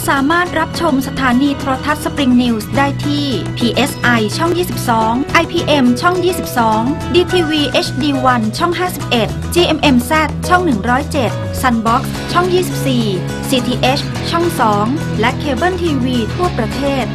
สามารถรับชมสถานีโทรทัศน์สปริงนิวส์ได้ที่ PSI ช่อง 22 IPM ช่อง 22 DTV HD1 ช่อง 51 GMMZ ช่อง 107 Sunbox ช่อง 24 CTH ช่อง 2 และเคเบิลทีวีทั่วประเทศ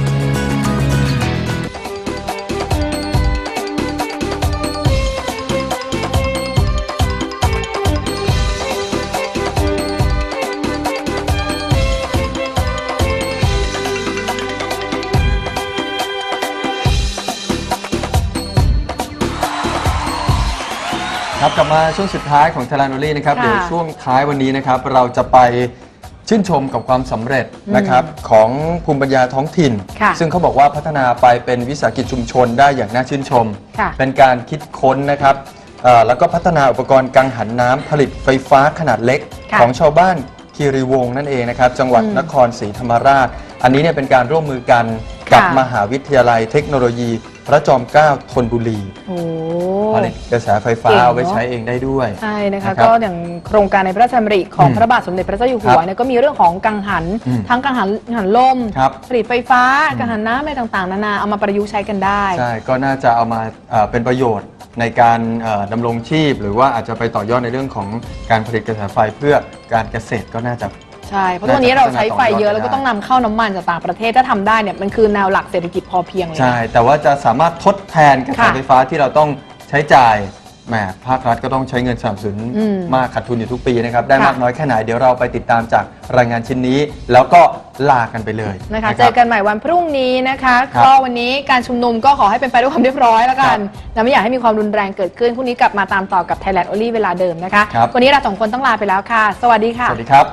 ครับกลับมาช่วงสุดท้ายของ Thailand Only นะครับเดี๋ยวช่วงท้ายวันนี้นะครับเราจะไปชื่นชมกับความสำเร็จนะครับของภูมิปัญญาท้องถิ่นซึ่งเขาบอกว่าพัฒนาไปเป็นวิสาหกิจชุมชนได้อย่างน่าชื่นชมเป็นการคิดค้นนะครับแล้วก็พัฒนาอุปกรณ์กังหันน้ำผลิตไฟฟ้าขนาดเล็กของชาวบ้านคีรีวงศ์นั่นเองนะครับจังหวัดนครศรีธรรมราชอันนี้เนี่ยเป็นการร่วมมือกันกับมหาวิทยาลัยเทคโนโลยีพระจอมเกล้าธนบุรีผลิตกระแสไฟฟ้าเอาไว้ใช้เองได้ด้วยใช่นะคะก็อย่างโครงการในพระราชดำริของพระบาทสมเด็จพระเจ้าอยู่หัวเนี่ยก็มีเรื่องของกังหันทั้งกังหันลมผลิตไฟฟ้ากังหันน้ำอะไรต่างๆนานาเอามาประยุกต์ใช้กันได้ใช่ก็น่าจะเอามาเป็นประโยชน์ในการดำรงชีพหรือว่าอาจจะไปต่อยอดในเรื่องของการผลิตกระแสไฟเพื่อการเกษตรก็น่าจะใช่เพราะตอนนี้เราใช้ไฟเยอะแล้วก็ต้องนำเข้าน้ำมันจากต่างประเทศถ้าทำได้เนี่ยมันคือแนวหลักเศรษฐกิจพอเพียงเลยใช่แต่ว่าจะสามารถทดแทนกระแสไฟฟ้าที่เราต้องใช้จ่ายแหมภาครัฐก็ต้องใช้เงินสนับสนุนมากขาดทุนอยู่ทุกปีนะครับได้มากน้อยแค่ไหนเดี๋ยวเราไปติดตามจากรายงานชิ้นนี้แล้วก็ลากันไปเลยนะคะเจอกันใหม่วันพรุ่งนี้นะคะก็วันนี้การชุมนุมก็ขอให้เป็นไปด้วยความเรียบร้อยแล้วกันและไม่อยากให้มีความรุนแรงเกิดขึ้นพรุ่งนี้กลับมาตามต่อกับ Thailand Only เวลาเดิมนะคะวันนี้เราสองคนต้องลาไปแล้วค่ะสวัสดีค่ะสวัสดีครับ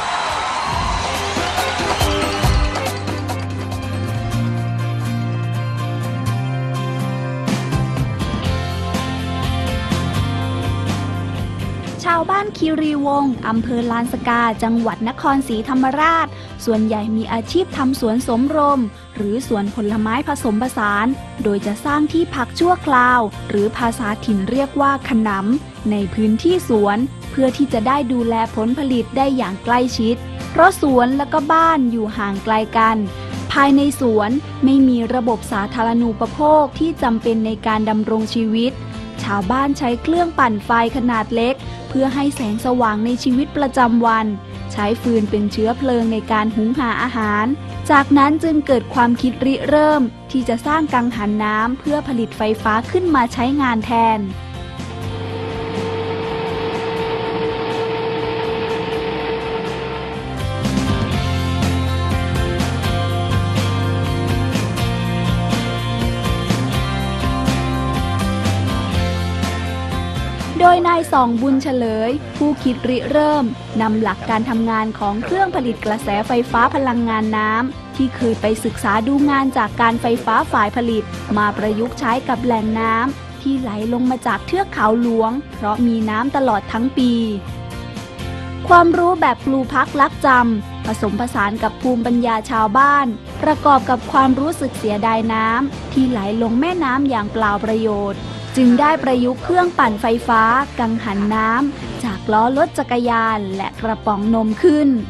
ชาวบ้านคีรีวงศ์อำเภอลานสกาจังหวัดนครศรีธรรมราชส่วนใหญ่มีอาชีพทำสวนสมรมหรือสวนผลไม้ผสมผสานโดยจะสร้างที่พักชั่วคราวหรือภาษาถิ่นเรียกว่าขนำในพื้นที่สวนเพื่อที่จะได้ดูแลผลผลิตได้อย่างใกล้ชิดเพราะสวนและก็บ้านอยู่ห่างไกลกันภายในสวนไม่มีระบบสาธารณูปโภคที่จำเป็นในการดำรงชีวิตชาวบ้านใช้เครื่องปั่นไฟขนาดเล็กเพื่อให้แสงสว่างในชีวิตประจำวันใช้ฟืนเป็นเชื้อเพลิงในการหุงหาอาหารจากนั้นจึงเกิดความคิดริเริ่มที่จะสร้างกังหันน้ำเพื่อผลิตไฟฟ้าขึ้นมาใช้งานแทนโดยนายส่องบุญเฉลยผู้คิดริเริ่มนำหลักการทำงานของเครื่องผลิตกระแสไฟฟ้าพลังงานน้ำที่เคยไปศึกษาดูงานจากการไฟฟ้าฝ่ายผลิตมาประยุกต์ใช้กับแหล่งน้ำที่ไหลลงมาจากเทือกเขาหลวงเพราะมีน้ำตลอดทั้งปีความรู้แบบครูพักลักจำผสมผสานกับภูมิปัญญาชาวบ้านประกอบกับความรู้สึกเสียดายน้ำที่ไหลลงแม่น้ำอย่างเปล่าประโยชน์จึงได้ประยุกต์เครื่องปั่นไฟฟ้ากังหันน้ำจากล้อรถจักรยานและกระป๋องนมขึ้น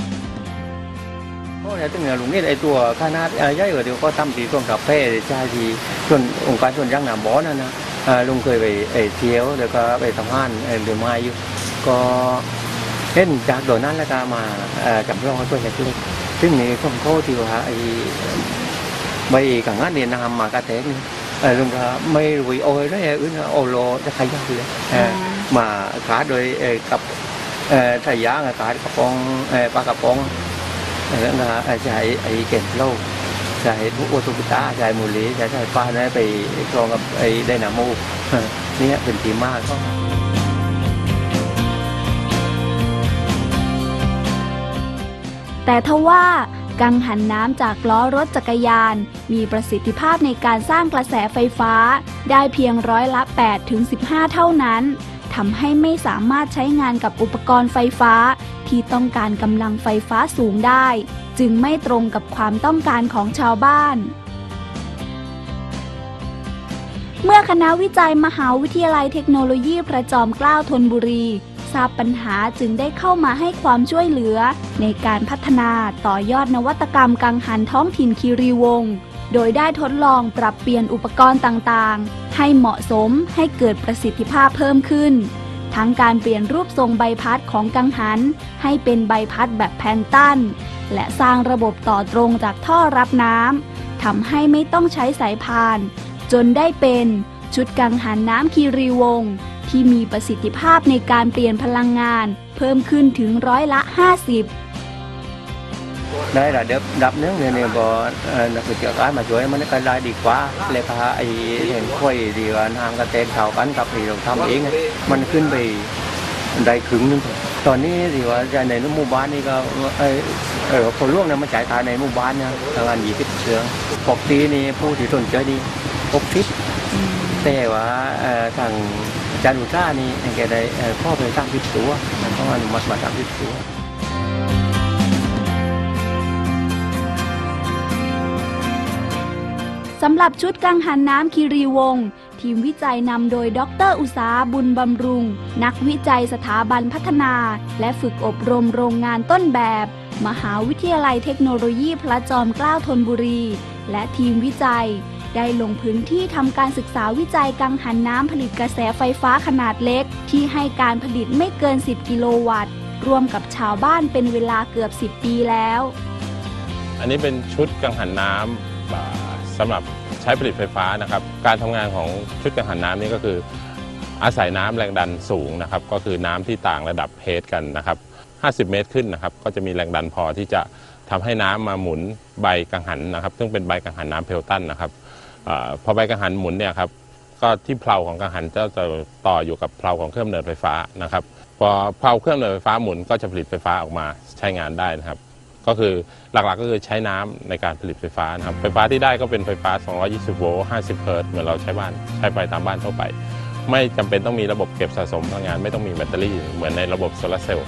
เพราะเนี่ยตั้งแต่ลุงนี่ไอตัวคณะย่อยเดี๋ยวก็ทำสีส่วนกาแฟใช่ทีส่วนองค์การส่วนย่างหนามบอนั่นนะลุงเคยไปเที่ยวแล้วก็ไปทำงานเดือนมาอยู่ก็เห็นจากโดนนั้นแล้วก็มาจำลองตัวเล็กๆซึ่งนี่ต้องโทษที่ว่าไอใบกังหันเนี่ยนำมากระแทกนี่ลุงก็ไม่รู้โอ้ยแล้วโอโลจะขยับเลยมาขาโดยกับทายาขาดกระป๋องปลากระป๋องแล้วก็ใช้ไอ้เก่งโลกใช้พวกโอตุกิตาใช้มูลีใช้ปลาได้ไปกรองกับไอ้ไดนาโมนี่เป็นทีมากก็แต่ทว่ากังหันน้ำจากล้อรถจักรยานมีประสิทธิภาพในการสร้างกระแสไฟฟ้าได้เพียง8 ถึง 15 เท่านั้นทำให้ไม่สามารถใช้งานกับอุปกรณ์ไฟฟ้าที่ต้องการกำลังไฟฟ้าสูงได้จึงไม่ตรงกับความต้องการของชาวบ้านเมื่อคณะวิจัยมหาวิทยาลัยเทคโนโลยีพระจอมเกล้าธนบุรีทราบปัญหาจึงได้เข้ามาให้ความช่วยเหลือในการพัฒนาต่อยอดนวัตกรรมกังหันท้องถิ่นคีรีวงศ์โดยได้ทดลองปรับเปลี่ยนอุปกรณ์ต่างๆให้เหมาะสมให้เกิดประสิทธิภาพเพิ่มขึ้นทั้งการเปลี่ยนรูปทรงใบพัดของกังหันให้เป็นใบพัดแบบแพนตันและสร้างระบบต่อตรงจากท่อรับน้ำทำให้ไม่ต้องใช้สายพานจนได้เป็นชุดกังหันน้ำคีรีวงศ์ที่มีประสิทธิภาพในการเปลี่ยนพลังงานเพิ่มขึ้นถึง50% ได้ระดับนึงเนี่ยพอนักวิชาการมาช่วยมันก็ได้ดีกว่าเลยค่ะไอ้เห็นค่อยดีว่าทางกระเตงเท่ากันกับที่เราทำเองมันขึ้นไปได้ครึ่งนึงตอนนี้ที่ว่าในหมู่บ้านนี่ก็คนล่วงเนี่ยมันจ่ายตายในหมู่บ้านเนี่ยประมาณ20 เชืองปกตินี่ผู้ที่สนใจดี60แต่ว่าทางจารุชานี่แกได้ข้อไป30 ตัวเพราะมันมา30 ตัวสำหรับชุดกังหันน้ำคีรีวงศ์ทีมวิจัยนำโดยดร.อุษาบุญบำรุงนักวิจัยสถาบันพัฒนาและฝึกอบรมโรงงานต้นแบบมหาวิทยาลัยเทคโนโลยีพระจอมเกล้าธนบุรีและทีมวิจัยได้ลงพื้นที่ทำการศึกษาวิจัยกังหันน้ำผลิตกระแสไฟฟ้าขนาดเล็กที่ให้การผลิตไม่เกิน10 กิโลวัตต์ร่วมกับชาวบ้านเป็นเวลาเกือบ10 ปีแล้วอันนี้เป็นชุดกังหันน้ำสำหรับใช้ผลิตไฟฟ้านะครับการทำงานของชุดกังหันน้ำนี่ก็คืออาศัยน้ำแรงดันสูงนะครับก็คือน้ำที่ต่างระดับเฮดกันนะครับ50 เมตรขึ้นนะครับก็จะมีแรงดันพอที่จะทำให้น้ำมาหมุนใบกังหันนะครับซึ่งเป็นใบกังหันน้ำเพลตันนะครับพอใบกังหันหมุนเนี่ยครับก็ที่เพลาของกังหันจะต่ออยู่กับเพลาของเครื่องกำเนิดไฟฟ้านะครับพอเพลาเครื่องกำเนิดไฟฟ้าหมุนก็จะผลิตไฟฟ้าออกมาใช้งานได้นะครับก็คือหลักๆก็คือใช้น้ำในการผลิตไฟฟ้านะครับไฟฟ้าที่ได้ก็เป็นไฟฟ้า220 โวลต์ 50 เฮิรตซ์เหมือนเราใช้ไปตามบ้านทั่วไปไม่จำเป็นต้องมีระบบเก็บสะสมพลังงานไม่ต้องมีแบตเตอรี่เหมือนในระบบโซลาร์เซลล์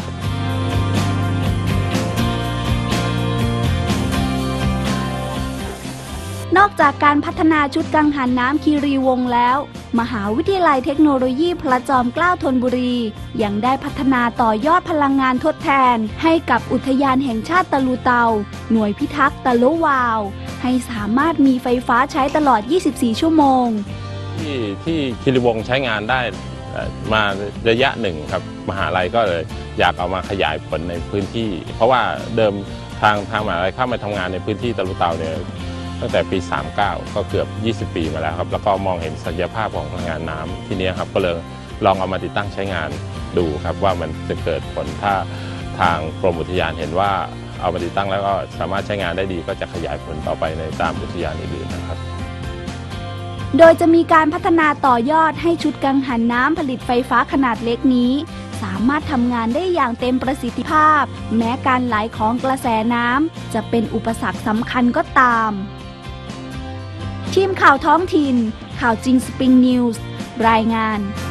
นอกจากการพัฒนาชุดกังหันน้ำคีรีวงศ์แล้วมหาวิทยาลัยเทคโนโลยีพระจอมเกล้าธนบุรียังได้พัฒนาต่อยอดพลังงานทดแทนให้กับอุทยานแห่งชาติตะลุเตาหน่วยพิทักษ์ตะลุวาวให้สามารถมีไฟฟ้าใช้ตลอด24 ชั่วโมงที่คีรีวงศ์ใช้งานได้มาระยะหนึ่งครับมหาลัยก็เลยอยากเอามาขยายผลในพื้นที่เพราะว่าเดิมทางมหาลัยเข้ามาทำงานในพื้นที่ตะลุเตาเนี่ยตั้งแต่ปี 39 ก็เกือบ 20 ปีมาแล้วครับแล้วก็มองเห็นศักยภาพของพลังงานน้ำที่นี้ครับก็เลยลองเอามาติดตั้งใช้งานดูครับว่ามันจะเกิดผลถ้าทางกรมอุทยานเห็นว่าเอามาติดตั้งแล้วก็สามารถใช้งานได้ดีก็จะขยายผลต่อไปในตามอุทยานอื่นๆนะครับโดยจะมีการพัฒนาต่อยอดให้ชุดกังหันน้ำผลิตไฟฟ้าขนาดเล็กนี้สามารถทำงานได้อย่างเต็มประสิทธิภาพแม้การไหลของกระแสน้ำจะเป็นอุปสรรคสำคัญก็ตามทีมข่าวท้องถิ่นข่าวจริงสปริงนิวส์รายงาน